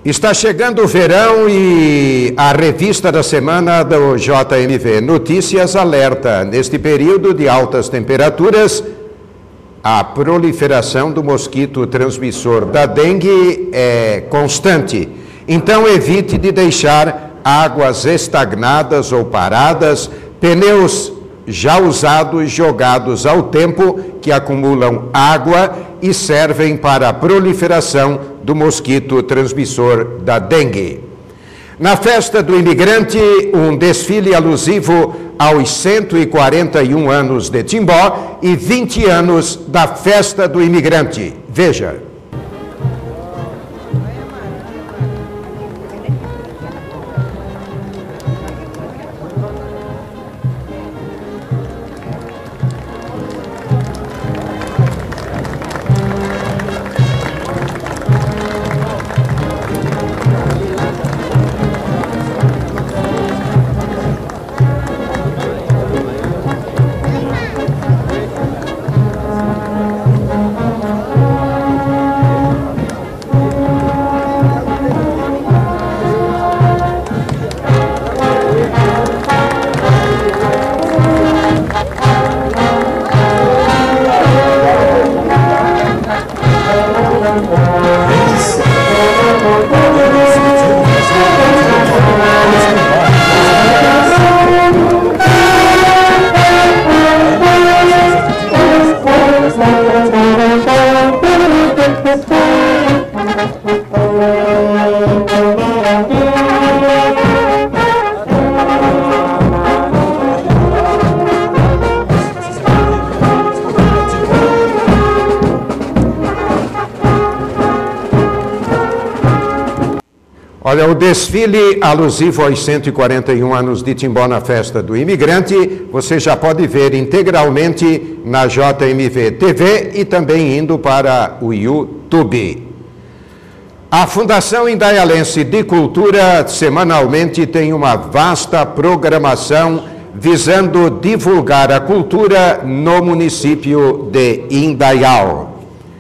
Está chegando o verão e a revista da semana do JMV Notícias alerta, neste período de altas temperaturas, a proliferação do mosquito transmissor da dengue é constante. Então evite de deixar águas estagnadas ou paradas, pneus já usados jogados ao tempo que acumulam água e servem para a proliferação do mosquito transmissor da dengue. Na festa do imigrante, um desfile alusivo aos 141 anos de Timbó e 20 anos da festa do imigrante. Veja. Olha, o desfile alusivo aos 141 anos de Timbó na festa do imigrante, você já pode ver integralmente na JMV TV e também indo para o YouTube. A Fundação Indaialense de Cultura semanalmente tem uma vasta programação visando divulgar a cultura no município de Indaial.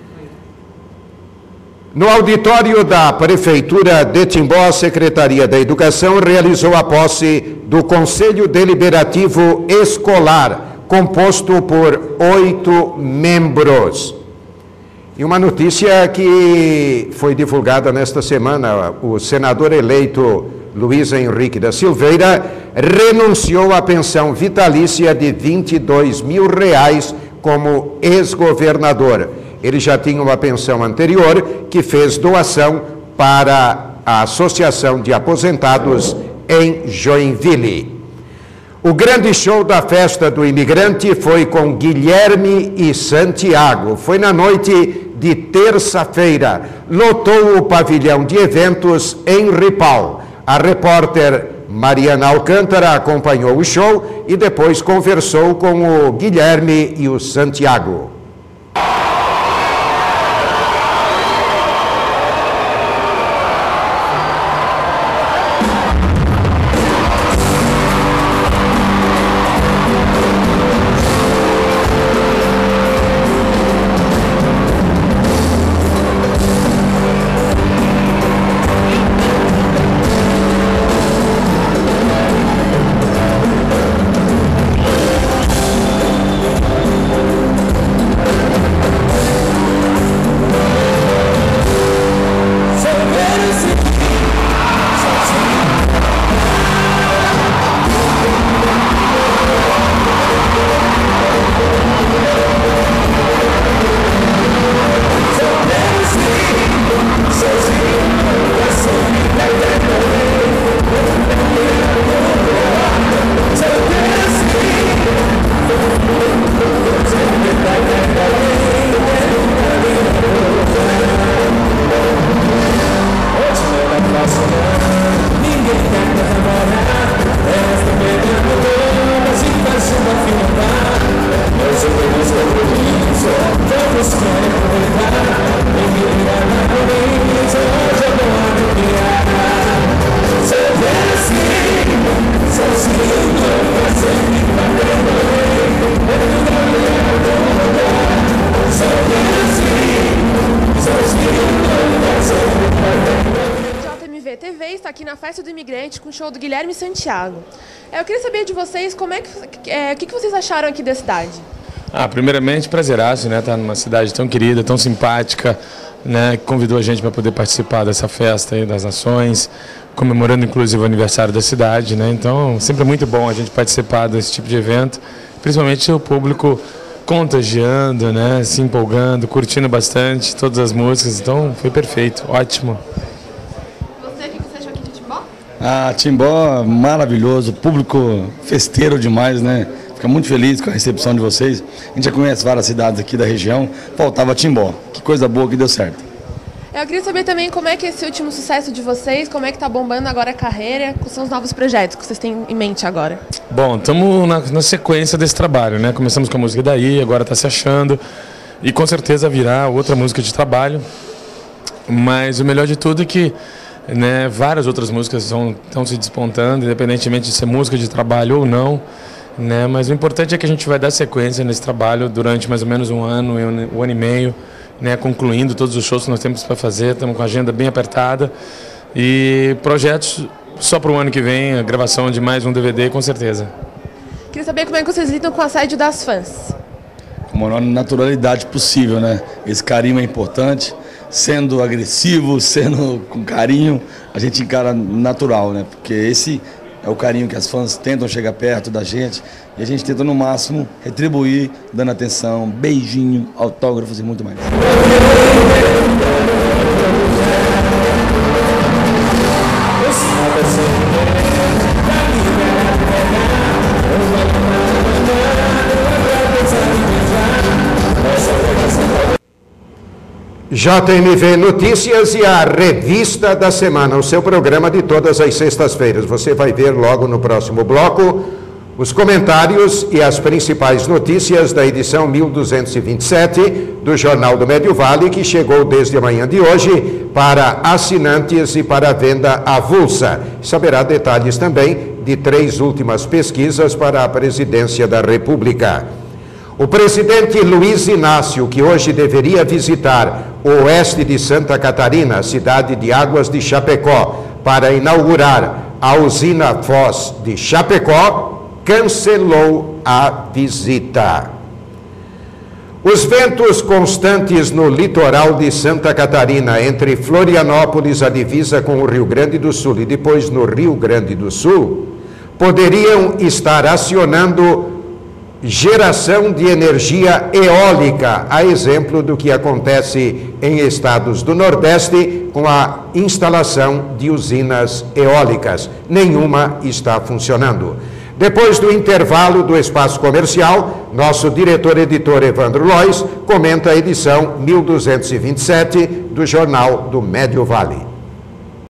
No auditório da Prefeitura de Timbó, a Secretaria da Educação realizou a posse do Conselho Deliberativo Escolar, composto por 8 membros. E uma notícia que foi divulgada nesta semana, o senador eleito Luiz Henrique da Silveira renunciou à pensão vitalícia de R$22 mil como ex-governador. Ele já tinha uma pensão anterior que fez doação para a Associação de Aposentados em Joinville. O grande show da festa do imigrante foi com Guilherme e Santiago. Foi na noite de terça-feira. Lotou o pavilhão de eventos em Ripal. A repórter Mariana Alcântara acompanhou o show e depois conversou com o Guilherme e o Santiago. TV. TV está aqui na Festa do Imigrante com o show do Guilherme Santiago. Eu queria saber de vocês o que vocês acharam aqui da cidade? Primeiramente, prazeraço, né? Estar numa cidade tão querida, tão simpática, né? Que convidou a gente para poder participar dessa festa aí das nações, comemorando inclusive o aniversário da cidade, né? Então, sempre é muito bom a gente participar desse tipo de evento, principalmente o público contagiando, né? Se empolgando, curtindo bastante todas as músicas. Então, foi perfeito, ótimo. O que você achou aqui de Timbó? Timbó, maravilhoso, público festeiro demais, né? Fica muito feliz com a recepção de vocês. A gente já conhece várias cidades aqui da região, faltava Timbó. Que coisa boa que deu certo. Eu queria saber também como é que esse último sucesso de vocês, como é que tá bombando agora a carreira, quais são os novos projetos que vocês têm em mente agora? Bom, estamos na sequência desse trabalho, né? Começamos com a música Daí, agora está se achando e com certeza virá outra música de trabalho. Mas o melhor de tudo é que, né, várias outras músicas estão se despontando, independentemente de ser música de trabalho ou não, né? Mas o importante é que a gente vai dar sequência nesse trabalho durante mais ou menos um ano e meio, né? Concluindo todos os shows que nós temos para fazer, estamos com a agenda bem apertada e projetos só para o ano que vem, a gravação de mais um DVD, com certeza. Queria saber como é que vocês lidam com o assédio das fãs. Com a maior naturalidade possível, né? Esse carinho é importante, sendo agressivo, sendo com carinho, a gente encara natural, né? Porque esse é o carinho que as fãs tentam chegar perto da gente e a gente tenta no máximo retribuir, dando atenção, beijinho, autógrafos e muito mais. JMV Notícias e a Revista da Semana, o seu programa de todas as sextas-feiras. Você vai ver logo no próximo bloco os comentários e as principais notícias da edição 1227 do Jornal do Médio Vale, que chegou desde a manhã de hoje para assinantes e para venda avulsa. Saberá detalhes também de 3 últimas pesquisas para a presidência da República. O presidente Luiz Inácio, que hoje deveria visitar o oeste de Santa Catarina, cidade de Águas de Chapecó, para inaugurar a usina Foz de Chapecó, cancelou a visita. Os ventos constantes no litoral de Santa Catarina, entre Florianópolis, a divisa com o Rio Grande do Sul, e depois no Rio Grande do Sul, poderiam estar acionando geração de energia eólica, a exemplo do que acontece em estados do Nordeste com a instalação de usinas eólicas. Nenhuma está funcionando. Depois do intervalo do espaço comercial, nosso diretor-editor Evandro Lois comenta a edição 1227 do Jornal do Médio Vale.